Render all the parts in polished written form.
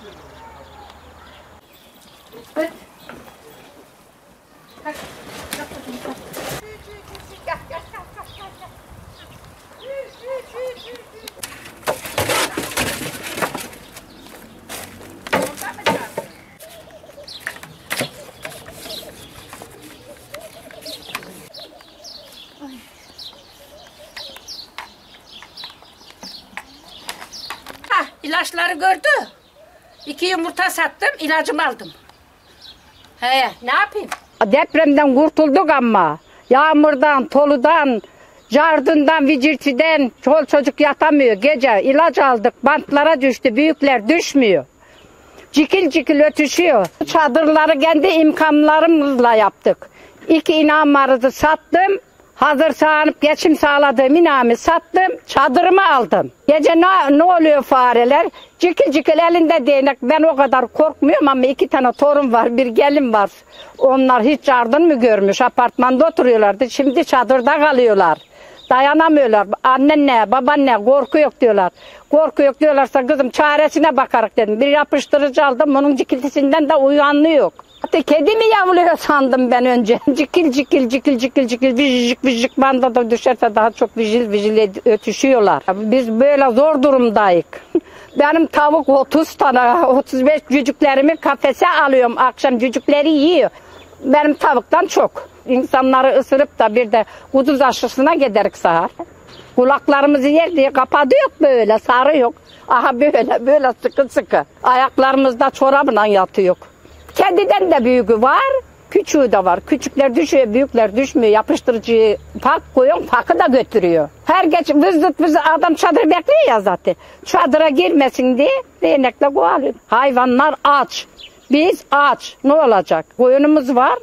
Hadi. Kalk. Kalk bakayım, kalk. Gel, gel, kalk, kalk, kalk, kalk. Oradan mı çağırdın? Hah, ilaçları gördü. 2 yumurta sattım, ilacımı aldım. He, ne yapayım? Depremden kurtulduk ama yağmurdan, toludan, cardından, vicirtiden çol çocuk yatamıyor. Gece ilaç aldık, bantlara düştü, büyükler düşmüyor. Cikil cikil ötüşüyor. Çadırları kendi imkanlarımızla yaptık. 2 inağım vardı, sattım. Hazır sağınıp geçim sağladığım inağımı sattım, çadırımı aldım. Gece ne oluyor fareler? Cikil cikil elinde değnek. Ben o kadar korkmuyorum ama 2 tane torun var, bir gelin var. Onlar hiç yardım mı görmüş? Apartmanda oturuyorlardı. Şimdi çadırda kalıyorlar. Dayanamıyorlar. Annen ne, baban ne, korku yok diyorlar. Korku yok diyorlarsa kızım çaresine bakarak dedim. Bir yapıştırıcı aldım, bunun cikiltisinden de uyanlı yok. Hatta kedi mi yavruyor sandım ben önce. Cikil cikil cikil cikil cikil vijik vijik banda da düşerse daha çok vijil vijil ötüşüyorlar. Biz böyle zor durumdayız. Benim tavuk 30 tane 35 cücüklerimi kafese alıyorum. Akşam cücükleri yiyor. Benim tavuktan çok. İnsanları ısırıp da bir de kuduz aşısına giderik sahar. Kulaklarımızı yer diye kapadı yok böyle, sarı yok. Aha böyle sıkı sıkı. Ayaklarımızda çorabla yatıyor. Kediden de büyüğü var, küçüğü de var. Küçükler düşüyor, büyükler düşmüyor. Yapıştırıcıyı pak koyuyor, pakı da götürüyor. Her geç vızıt adam çadır bekliyor ya zaten. Çadıra girmesin diye değnekle kovalıyor. Hayvanlar aç. Biz aç. Ne olacak? Koyunumuz var.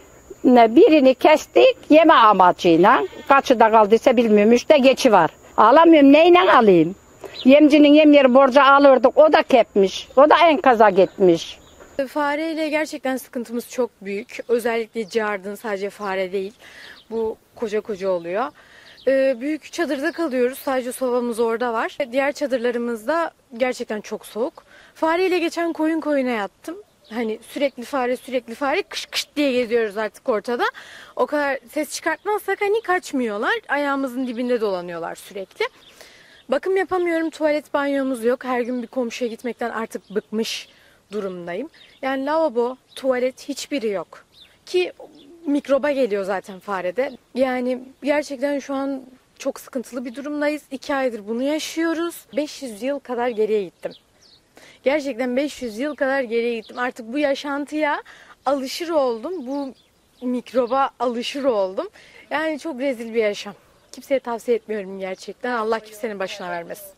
Birini kestik yeme amacıyla. Kaçı da kaldıysa bilmiyorum. 3'te geçi var. Alamıyorum. Neyle alayım? Yemcinin yem yeri borcu alırdık. O da kepmiş. O da enkaza gitmiş. Fareyle gerçekten sıkıntımız çok büyük. Özellikle cardın, sadece fare değil. Bu koca koca oluyor. Büyük çadırda kalıyoruz. Sadece sobamız orada var. Diğer çadırlarımızda gerçekten çok soğuk. Fareyle geçen koyun koyuna yattım. Hani sürekli fare kış kış diye geziyoruz artık ortada. O kadar ses çıkartmazsak hani kaçmıyorlar. Ayağımızın dibinde dolanıyorlar sürekli. Bakım yapamıyorum. Tuvalet banyomuz yok. Her gün bir komşuya gitmekten artık bıkmış durumdayım. Yani lavabo, tuvalet hiçbiri yok. Ki mikroba geliyor zaten farede. Yani gerçekten şu an çok sıkıntılı bir durumdayız. 2 aydır bunu yaşıyoruz. 500 yıl kadar geriye gittim. Gerçekten 500 yıl kadar geriye gittim. Artık bu yaşantıya alışır oldum. Bu mikroba alışır oldum. Yani çok rezil bir yaşam. Kimseye tavsiye etmiyorum gerçekten. Allah kimsenin başına vermesin.